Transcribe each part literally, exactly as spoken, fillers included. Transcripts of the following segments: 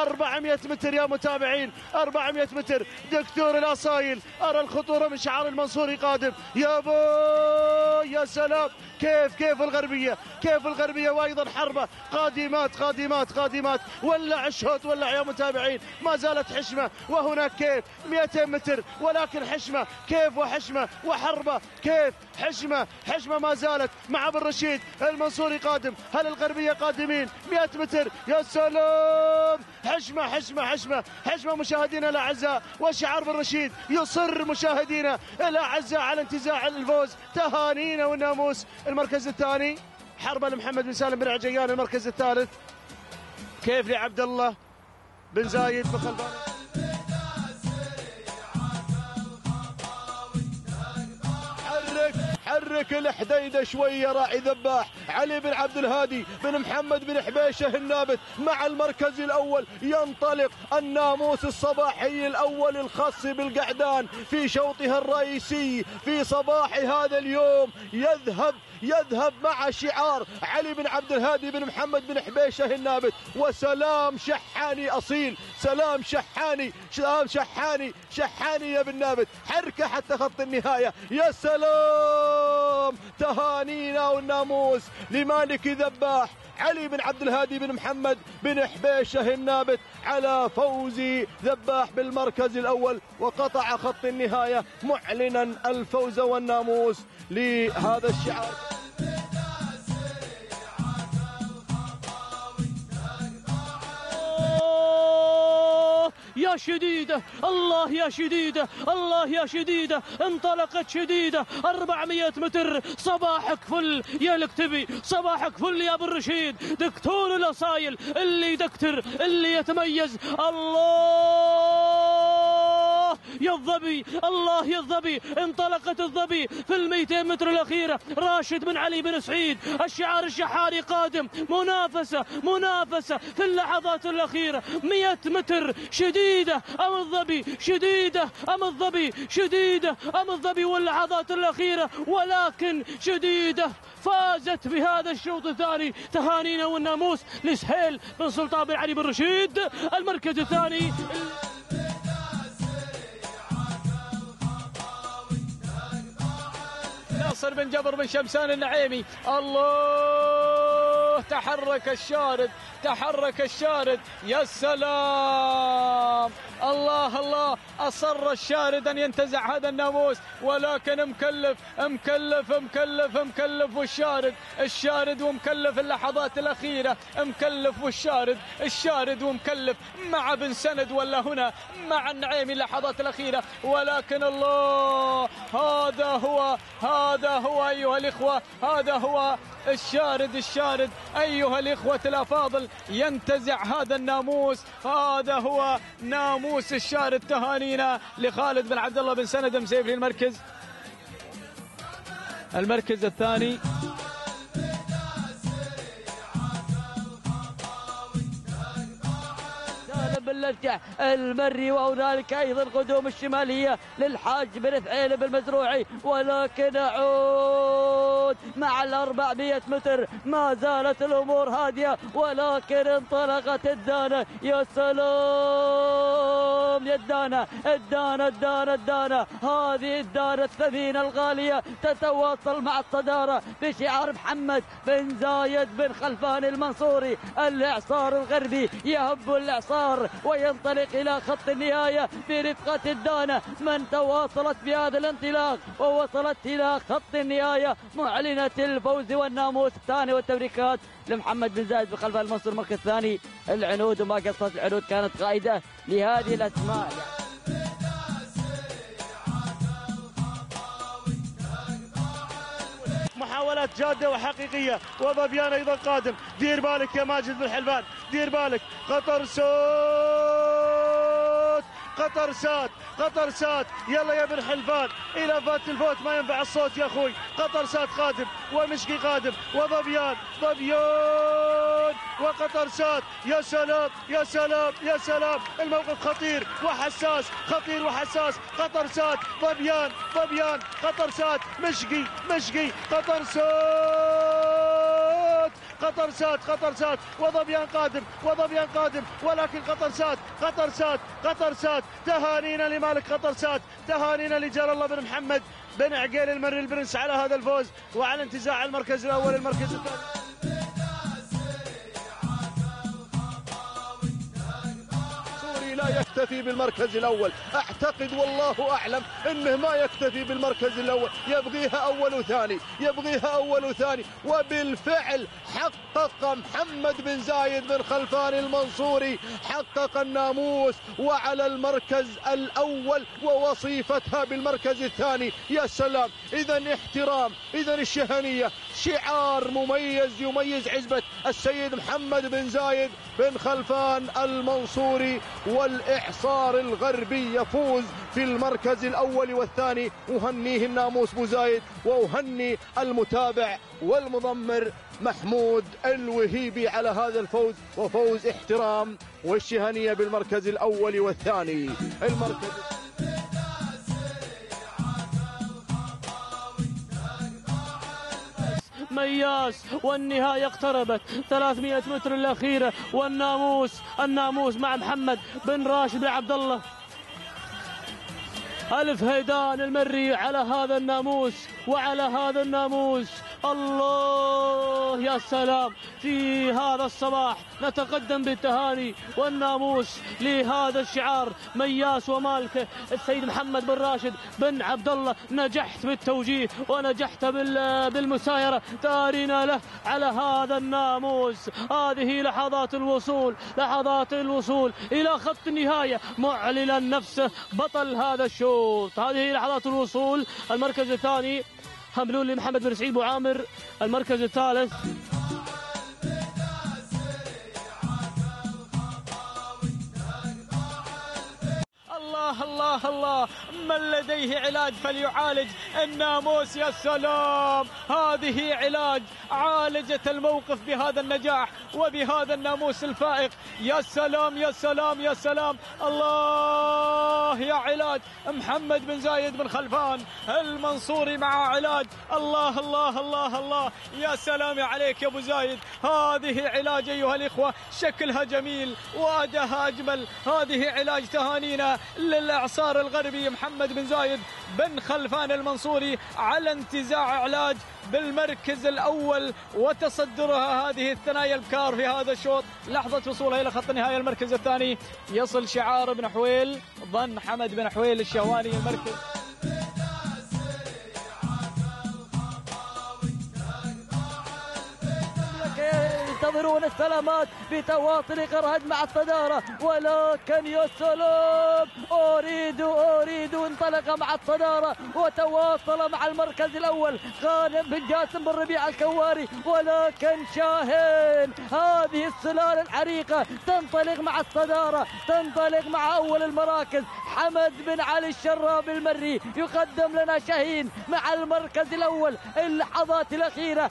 أربعمئة متر يا متابعين، أربعمئة متر. دكتور الأصايل، أرى الخطورة من شعار المنصوري قادم. يا بو يا سلام، كيف كيف الغربية، كيف الغربية، وأيضا حربة. قادمات قادمات قادمات. ولع الشوط، ولع يا متابعين. ما زالت حشمة، وهناك كيف مئتين متر، ولكن حشمة كيف، وحشمة وحربة كيف. حشمة حشمة ما زالت مع ابو الرشيد. المنصوري قادم. هل الغربية قادمين؟ مئة متر. يا سلام، حشمة حشمة حشمة حشمة. مشاهدينا الأعزاء، وشعار ابو الرشيد يصر مشاهدينا الأعزاء على انتزاع الفوز. تهانينا والناموس. المركز الثاني حربة لمحمد بن سالم بن عجيان. المركز الثالث كيف لعبد الله بن زايد بخلفان. حرك الحديده شويه راعي ذباح. علي بن عبد الهادي بن محمد بن حبيشه النابت مع المركز الاول. ينطلق الناموس الصباحي الاول الخاص بالقعدان في شوطها الرئيسي في صباح هذا اليوم. يذهب يذهب مع شعار علي بن عبد الهادي بن محمد بن حبيشه النابت. وسلام شحاني اصيل، سلام شحاني، سلام شحاني شحاني يا بن نابت. حركه حتى خط النهايه. يا سلام، تهانينا والناموس لمالك ذباح علي بن عبد الهادي بن محمد بن حبيشه النابت على فوز ذباح بالمركز الاول، وقطع خط النهايه معلنا الفوز والناموس لهذا الشعار. يا شديدة، الله يا شديدة، الله يا شديدة. انطلقت شديدة أربعمئة متر. صباحك فل يا الكتبي، صباحك فل يا ابو الرشيد. دكتور الأصايل اللي يدكتر، اللي يتميز. الله يا الظبي، الله يا الظبي. انطلقت الظبي في المئتين متر الأخيرة. راشد بن علي بن سعيد الشعار الشحاري قادم. منافسة منافسة في اللحظات الأخيرة. مئة متر. شديدة أم الظبي، شديدة أم الظبي، شديدة أم الظبي واللحظات الأخيرة، ولكن شديدة فازت بهذا الشوط الثاني. تهانينا والناموس لسهيل بن سلطان بن علي بن رشيد. المركز الثاني ناصر بن جبر بن شمسان النعيمي. الله، تحرك الشارد، تحرك الشارد. يا سلام، الله الله. أصر الشارد أن ينتزع هذا الناموس، ولكن مكلف مكلف مكلف مكلف والشارد الشارد ومكلف اللحظات الأخيرة. مكلف والشارد الشارد ومكلف مع بن سند، ولا هنا مع النعيمي اللحظات الأخيرة. ولكن الله، هذا هو هذا هو أيها الإخوة، هذا هو الشارد الشارد أيها الإخوة الأفاضل. ينتزع هذا الناموس، هذا هو ناموس الشارد. تهانينا لخالد بن عبد الله بن سند مسيف للمركز المركز الثاني. باللجع المري، وهنالك ايضا قدوم الشماليه للحاج بن ثعيلب المزروعي، ولكن عود مع الأربعمئة متر. ما زالت الامور هاديه، ولكن انطلقت الدانه. يا سلام يا الدانه، الدانه الدانه الدانه. هذه الدانه الثمينه الغاليه تتواصل مع الصداره بشعار محمد بن زايد بن خلفان المنصوري. الاعصار الغربي يهب الاعصار وينطلق إلى خط النهاية برفقة الدانة، من تواصلت بهذا الانطلاق ووصلت إلى خط النهاية معلنة الفوز والناموس الثاني. والتبريكات لمحمد بن زايد بن خلفان المنصور المركز الثاني. العنود وما قصت العنود كانت قائدة لهذه الأسماء. محاولات جادة وحقيقية، وظبيان أيضا قادم. دير بالك يا ماجد بن حلفان، دير بالك. قطر سوت، قطر سات، قطر سات. يلا يا بن حلفان، إلى فات الفوت ما ينفع الصوت يا أخوي. قطر سات قادم، ومشكي قادم، وظبيان ظبيان وقطر سات. يا سلام يا سلام يا سلام. الموقف خطير وحساس، خطير وحساس. قطر سات، ظبيان ظبيان، قطر سات، مشقي مشقي، قطر سات. قطر سات قطر سات وظبيان قادم وظبيان قادم ولكن قطر سات قطر سات قطر سات. تهانينا لمالك قطر سات، تهانينا لجلال الله بن محمد بن عقيل المري البرنس على هذا الفوز وعلى انتزاع المركز الاول. المركز الثاني لا يكتفي بالمركز الأول، أعتقد والله أعلم أنه ما يكتفي بالمركز الأول، يبغيها أول وثاني، يبغيها أول وثاني. وبالفعل حقق محمد بن زايد بن خلفان المنصوري، حقق الناموس وعلى المركز الأول ووصيفتها بالمركز الثاني. يا سلام، إذا احترام، إذا الشهنية، شعار مميز يميز عزبة السيد محمد بن زايد بن خلفان المنصوري. والإعصار الغربي يفوز في المركز الأول والثاني. أهنيه الناموس بوزايد وأهني المتابع والمضمر محمود الوهيبي على هذا الفوز، وفوز احترام والشهنية بالمركز الأول والثاني. المركز مياس والنهاية اقتربت، ثلاثمئة متر الأخيرة والناموس الناموس مع محمد بن راشد بن عبد الله ألف هيدان المري على هذا الناموس وعلى هذا الناموس. الله يا سلام، في هذا الصباح نتقدم بالتهاني والناموس لهذا الشعار مياس ومالكه السيد محمد بن راشد بن عبد الله. نجحت بالتوجيه ونجحت بالمسايرة، تارينا له على هذا الناموس. هذه لحظات الوصول، لحظات الوصول إلى خط النهاية معلنا نفسه بطل هذا الشوط. هذه لحظات الوصول. المركز الثاني هملول لمحمد بن سعيد بوعامر. المركز الثالث الله الله الله، من لديه علاج فليعالج الناموس. يا سلام، هذه علاج، عالجت الموقف بهذا النجاح وبهذا الناموس الفائق. يا سلام يا سلام يا سلام، الله يا علاج محمد بن زايد بن خلفان المنصوري مع علاج. الله الله الله الله، يا سلام عليك يا ابو زايد. هذه علاج ايها الاخوه، شكلها جميل واداها اجمل. هذه علاج، تهانينا للإعصار الغربي محمد بن زايد بن خلفان المنصوري على انتزاع علاج بالمركز الأول وتصدرها هذه الثنايا البكار في هذا الشوط. لحظة وصولها إلى خط النهاية المركز الثاني يصل شعار بن حويل، ظن حمد بن حويل الشهواني المركز. ينتظرون السلامات بتواصل قرهد مع الصدارة، ولكن يا سلام، أريد أريد انطلق مع الصدارة وتواصل مع المركز الأول غانم بن جاسم بن ربيع الكواري. ولكن شاهين، هذه السلالة العريقة تنطلق مع الصدارة، تنطلق مع أول المراكز. حمد بن علي الشراب المري يقدم لنا شاهين مع المركز الأول. اللحظات الأخيرة،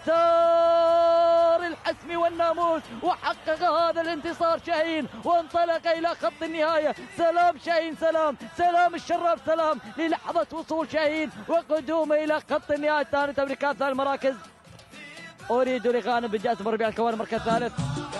أمتار الحسم والناموس، وحقق هذا الانتصار شاهين وانطلق إلى خط النهاية. سلام شاهين، سلام سلام الشراب، سلام للحظة وصول شاهين وقدومه إلى خط النهاية الثاني. تبريكات ثاني المراكز. أريد لغانم بن جاسم بن ربيع الكواري المركز الثالث.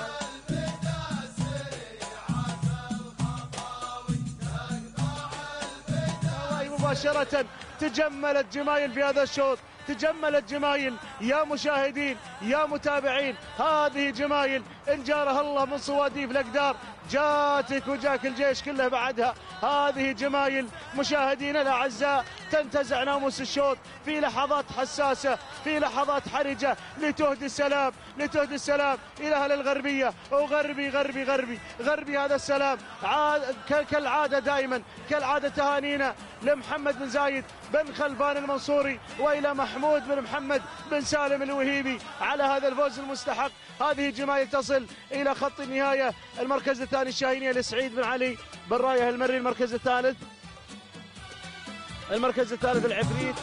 مباشرة تجملت جمايل في هذا الشوط، تجملت جمايل يا مشاهدين يا متابعين. هذه جمايل إن جارها الله من صواديف الأقدار، جاتك وجاك الجيش كله بعدها. هذه جمايل مشاهدينا الأعزاء تنتزع ناموس الشوط في لحظات حساسة، في لحظات حرجة، لتهدي السلام، لتهدي السلام إلى أهل الغربية. وغربي غربي غربي غربي هذا السلام عاد كالعادة، دائما كالعادة تهانينا لمحمد بن زايد بن خلفان المنصوري وإلى محمود بن محمد بن سالم الوهيبي على هذا الفوز المستحق. هذه جمايل تصل إلى خط النهاية. المركز الثاني الشاهينية لسعيد بن علي بن رايه المري. المركز الثالث المركز الثالث العفريت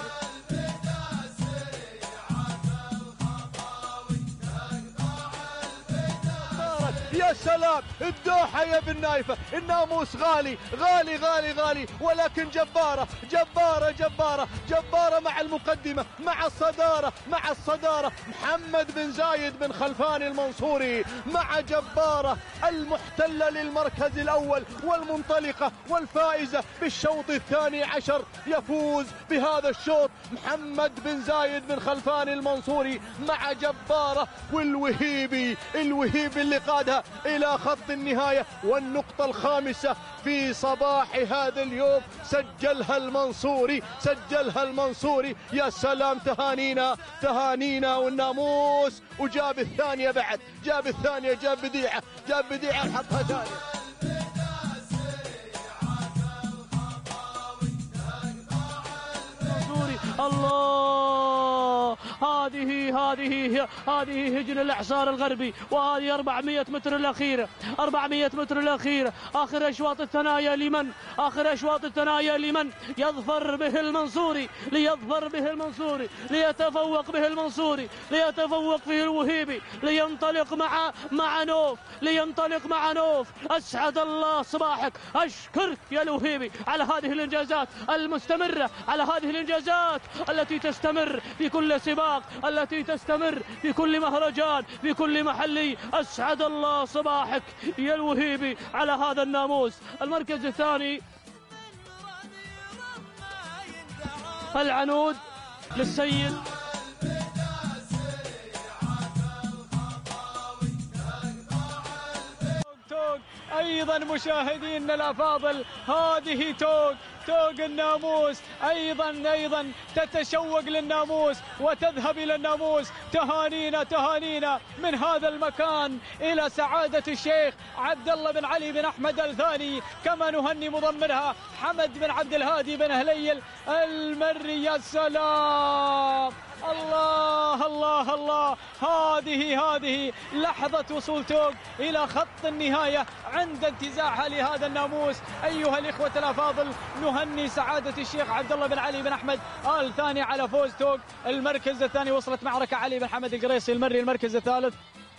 يا سلام الدوحة يا بن نايفة. الناموس غالي غالي غالي غالي ولكن جبارة جبارة جبارة جبارة مع المقدمة مع الصدارة مع الصدارة. محمد بن زايد بن خلفان المنصوري مع جبارة المحتلة للمركز الأول والمنطلقة والفائزة بالشوط الثاني عشر. يفوز بهذا الشوط محمد بن زايد بن خلفان المنصوري مع جبارة والوهيبي. الوهيبي اللي قادها إلى خط النهاية. والنقطة الخامسة في صباح هذا اليوم سجلها المنصوري سجلها المنصوري. يا سلام تهانينا تهانينا. والناموس وجاب الثانية بعد جاب الثانية جاب بديعة جاب بديعة حطها ثانية. الله هذه هذه هذه هجن الاعصار الغربي. وهذه أربعمئة متر الاخيره أربعمئة متر الاخيره. اخر اشواط الثنايا لمن اخر اشواط الثنايا لمن يظفر به المنصوري ليظفر به المنصوري ليتفوق به المنصوري ليتفوق به الوهيبي لينطلق مع مع نوف لينطلق مع نوف. اسعد الله صباحك. اشكرك يا الوهيبي على هذه الانجازات المستمره على هذه الانجازات التي تستمر في كل سباق التي تستمر في كل مهرجان في كل محلي. أسعد الله صباحك يا الوهيبي على هذا الناموس. المركز الثاني العنود للسيد أيضا مشاهدينا الأفاضل هذه توق توق الناموس. أيضا أيضا تتشوق للناموس وتذهب إلى الناموس. تهانينا تهانينا من هذا المكان إلى سعادة الشيخ عبد الله بن علي بن أحمد الثاني. كما نهني مضمرها حمد بن عبد الهادي بن هليل المري. يا سلام الله الله الله. هذه هذه لحظة وصول توق إلى خط النهاية عند انتزاعها لهذا الناموس. أيها الإخوة الأفاضل نهني سعادة الشيخ عبد الله بن علي بن أحمد الثاني على فوز توق. المركز الثاني وصلت معركة علي بن حمد القريصي المري المركز الثالث.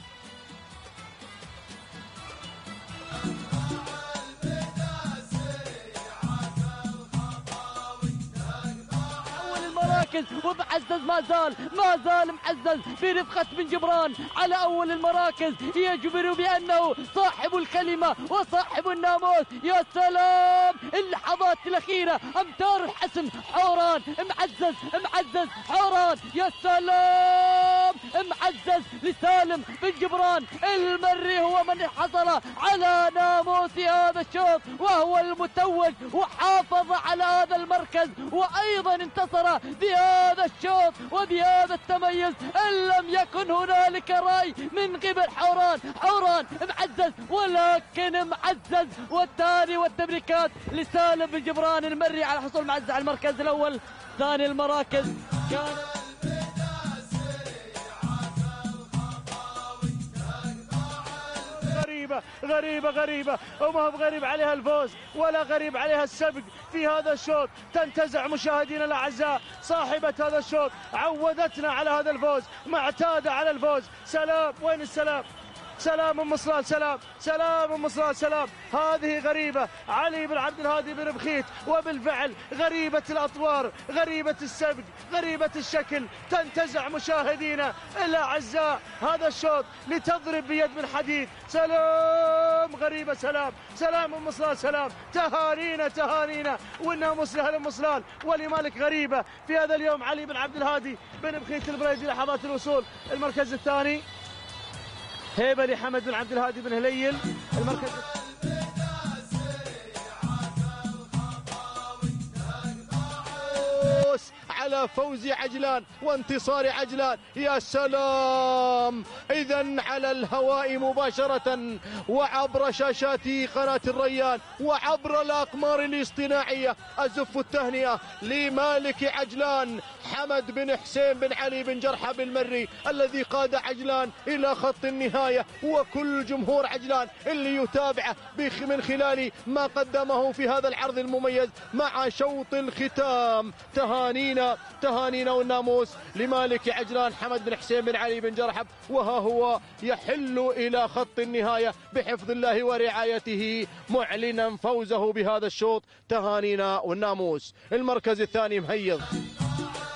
ومعزز ما زال ما زال معزز برفقة بن جبران على أول المراكز يجبر بأنه صاحب الكلمة وصاحب الناموس. يا سلام اللحظات الأخيرة أمتار الحسم. حوران معزز معزز حوران. يا سلام معزز لسالم بن جبران المري هو من حصل على ناموس هذا الشوط وهو المتوج وحافظ على هذا المركز وأيضا انتصر بهذا الشوط وبهذا التميز. إن لم يكن هنالك رأي من قبل حوران. حوران معزز ولكن معزز. والثاني والتبريكات لسالم بن جبران المري على حصول معزز على المركز الأول. ثاني المراكز كان غريبة غريبة غريبة وما هو غريب عليها الفوز ولا غريب عليها السبق في هذا الشوط. تنتزع مشاهدينا الأعزاء صاحبة هذا الشوط عودتنا على هذا الفوز معتادة على الفوز. سلام وين السلام سلام ام صلال سلام سلام ام صلال سلام. هذه غريبة علي بن عبد الهادي بن بخيت وبالفعل غريبة الأطوار غريبة السبق غريبة الشكل. تنتزع مشاهدينا الأعزاء هذا الشوط لتضرب بيد من حديد. سلام غريبة سلام سلام ام صلال سلام. تهانينا تهانينا والناموس لها ام صلال ولمالك غريبة في هذا اليوم علي بن عبد الهادي بن بخيت البريدي. لحظات الوصول المركز الثاني هيبة لحمد بن عبد الهادي بن هليل المركز على فوز عجلان وانتصار عجلان. يا سلام. إذن على الهواء مباشرة وعبر شاشات قناة الريان وعبر الأقمار الاصطناعية أزف التهنئة لمالك عجلان حمد بن حسين بن علي بن جرحة بالمري الذي قاد عجلان إلى خط النهاية وكل جمهور عجلان اللي يتابعه من خلال ما قدمه في هذا العرض المميز مع شوط الختام. تهانينا تهانينا والناموس لمالك عجلان حمد بن حسين بن علي بن جرحب، وها هو يحل إلى خط النهاية بحفظ الله ورعايته معلنا فوزه بهذا الشوط. تهانينا والناموس. المركز الثاني مهيض.